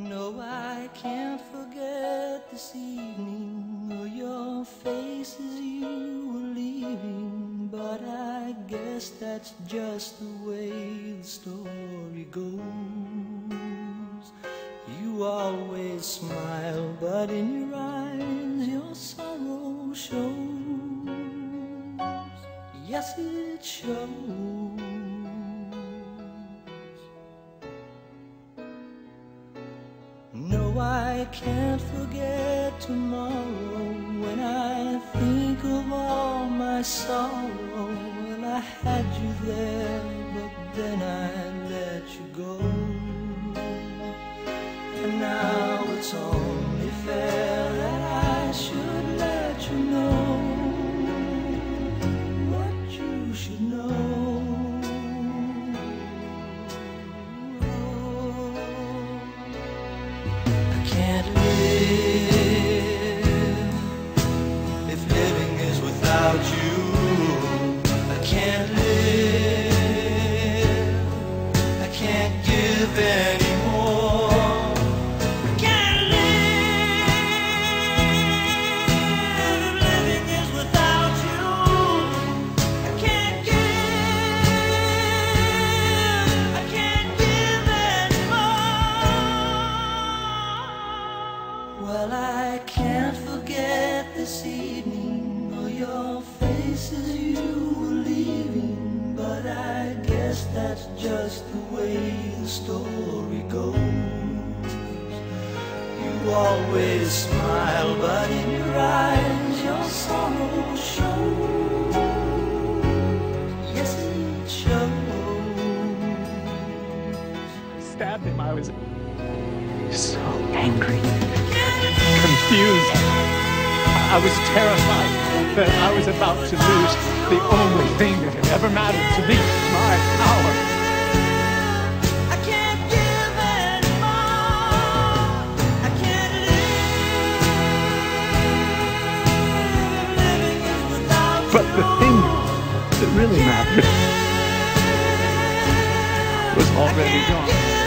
No, I can't forget this evening or your face as you were leaving, but I guess that's just the way the story goes. You always smile, but in your eyes your sorrow shows. Yes, it shows. No, I can't forget tomorrow when I think of all my sorrow. Well, I had you there, but then I let you go. And now it's only fair that I should let you know what you should know. Can't live if living is without you. I can't live, I can't give anymore. I can't live if living is without you. I can't give, I can't give anymore. Well, I can't forget this evening or your face as you were leaving, but I guess that's just the way the story goes. You always smile, but in your eyes your sorrow shows. Yes, it shows. I stabbed him. I was so angry, confused. I was terrified that I was about to lose the only thing that had ever mattered to me, my power. I can't give anymore. I can't live. Living is without you. But the thing that really mattered was already gone.